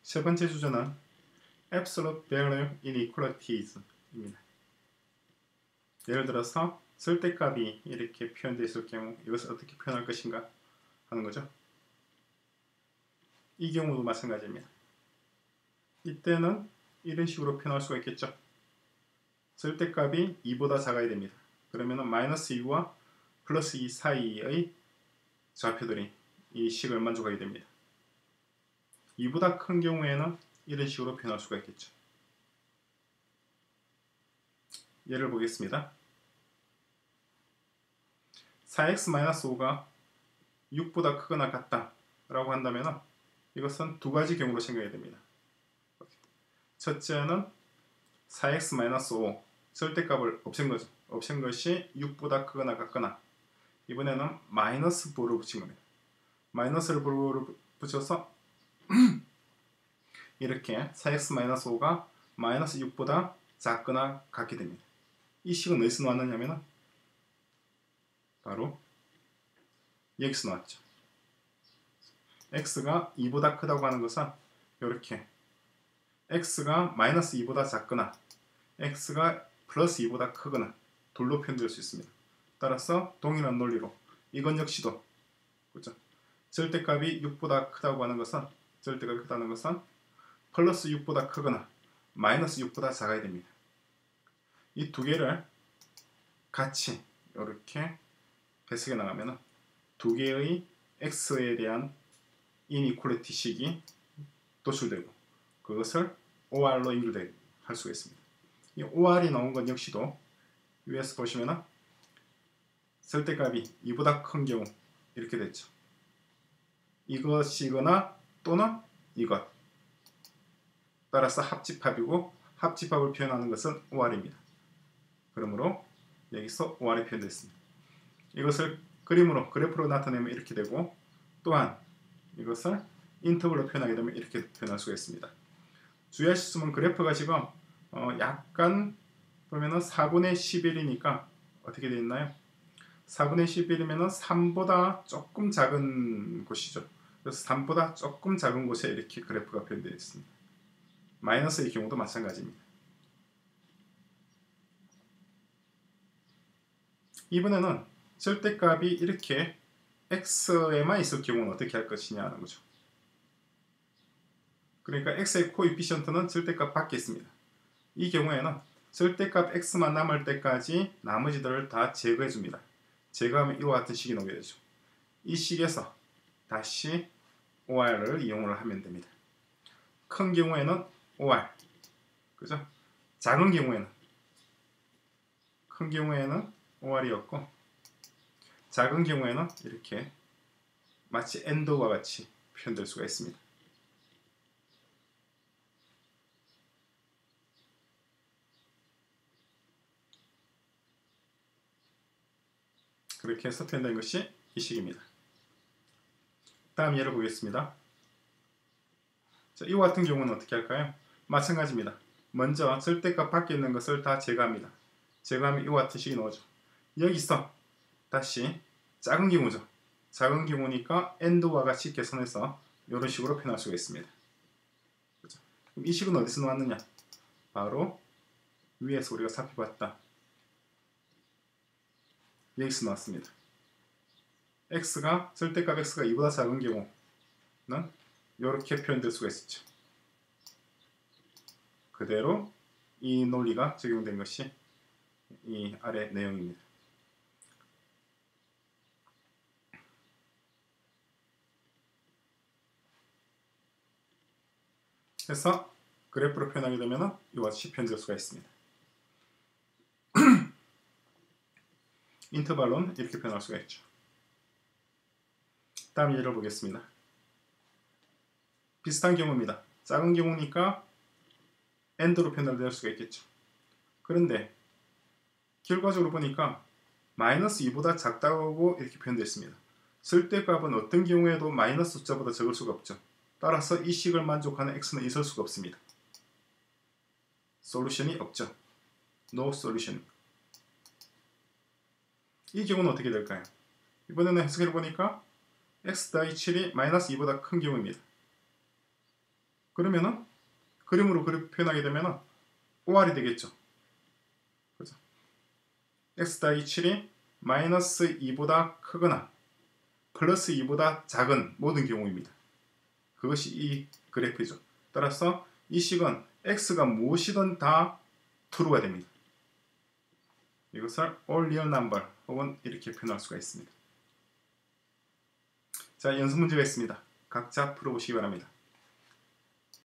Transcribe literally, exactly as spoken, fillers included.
세 번째 주제는 absolute value inequalities 입니다. 예를 들어서 절대값이 이렇게 표현되어 있을 경우 이것을 어떻게 표현할 것인가 하는 거죠. 이 경우도 마찬가지입니다. 이때는 이런 식으로 표현할 수가 있겠죠. 절대값이 이보다 작아야 됩니다. 그러면 마이너스 이와 플러스 이 사이의 좌표들이 이 식을 만족하게 됩니다. 이보다 큰 경우에는 이런 식으로 표현할 수가 있겠죠. 예를 보겠습니다. 사 엑스 오가 육보다 크거나 같다 라고 한다면 이것은 두 가지 경우로 생각해야 됩니다. 첫째는 사 엑스 오 절대값을 없앤 거죠. 없앤 것이 육보다 크거나 같거나, 이번에는 마이너스 부를 붙인 겁니다. 마이너스를 부를 붙여서 이렇게 사 엑스 오가 마이너스 육보다 작거나 같게 됩니다. 이 식은 어디서 나왔느냐면 바로 여기서 나왔죠. x가 이보다 크다고 하는 것은 이렇게 x가 마이너스 이보다 작거나 x가 플러스 이보다 크거나 둘로 표현될 수 있습니다. 따라서 동일한 논리로 이건 역시도 그렇죠? 절대값이 육보다 크다고 하는 것은 절대값이 크다는 것은 플러스 육보다 크거나 마이너스 육보다 작아야 됩니다. 이 두 개를 같이 이렇게 해석해 나가면 두 개의 x에 대한 이니퀄리티 식이 도출되고 그것을 오알로 연결할 수가 있습니다. 이 오알이 나온 건 역시도 위에서 보시면 절대값이 이보다 큰 경우 이렇게 됐죠. 이것이거나 또는 이것. 따라서 합집합이고 합집합을 표현하는 것은 오알입니다. 그러므로 여기서 오알이 표현됐습니다. 이것을 그림으로 그래프로 나타내면 이렇게 되고, 또한 이것을 인터벌로 표현하게 되면 이렇게 표현할 수가 있습니다. 주의하시면 그래프가 지금 어 약간 보면은 사분의 십일이니까 어떻게 되어 있나요? 사분의 십일이면은 삼보다 조금 작은 곳이죠. 그래서 삼보다 조금 작은 곳에 이렇게 그래프가 표현되어 있습니다. 마이너스의 경우도 마찬가지입니다. 이번에는 절대값이 이렇게 x에만 있을 경우는 어떻게 할 것이냐 하는 거죠. 그러니까 x의 코에피션트는 절대값 밖에 있습니다. 이 경우에는 절대값 x만 남을 때까지 나머지들을 다 제거해 줍니다. 제거하면 이와 같은 식이 나오게 되죠. 이 식에서 다시 오알을 이용을 하면 됩니다. 큰 경우에는 오알, 그죠? 작은 경우에는 큰 경우에는 오알이었고 작은 경우에는 이렇게 마치 엔드와 같이 표현될 수가 있습니다. 그렇게 해서 표현된 것이 이 식입니다. 다음 예를 보겠습니다. 자, 이와 같은 경우는 어떻게 할까요? 마찬가지입니다. 먼저 절대값 밖에 있는 것을 다 제거합니다. 제거하면 이와 같은 식이 나오죠. 여기서 다시 작은 경우죠. 작은 경우니까 엔드와 같이 계산해서 이런 식으로 표현할 수가 있습니다. 그렇죠? 그럼 이 식은 어디서 나왔느냐? 바로 위에서 우리가 살펴봤다. 여기서 나왔습니다. x가 절대값 x가 이보다 작은 경우는 이렇게 표현될 수가 있었죠. 그대로 이 논리가 적용된 것이 이 아래 내용입니다. 그래서 그래프로 표현하게 되면 이와 같이 표현될 수가 있습니다. 인터벌론 이렇게 표현할 수가 있죠. 다음 예를 보겠습니다. 비슷한 경우입니다. 작은 경우니까 엔드로 표현될 수가 있겠죠. 그런데 결과적으로 보니까 마이너스 이보다 작다고 이렇게 표현되어 있습니다. 절대값은 어떤 경우에도 마이너스 숫자보다 적을 수가 없죠. 따라서 이 식을 만족하는 x는 있을 수가 없습니다. 솔루션이 없죠. No solution. 이 경우는 어떻게 될까요? 이번에는 해석해 보니까 x 더하기 칠이 마이너스 이보다 큰 경우입니다. 그러면은 그림으로 그렇게 표현하게 되면은 오알이 되겠죠. 그죠? x 더하기 칠이 마이너스 이보다 크거나 플러스 이보다 작은 모든 경우입니다. 그것이 이 그래프이죠. 따라서 이 식은 x가 무엇이든 다 true가 됩니다. 이것을 all real number 혹은 이렇게 표현할 수가 있습니다. 자, 연습 문제가 있습니다. 각자 풀어보시기 바랍니다.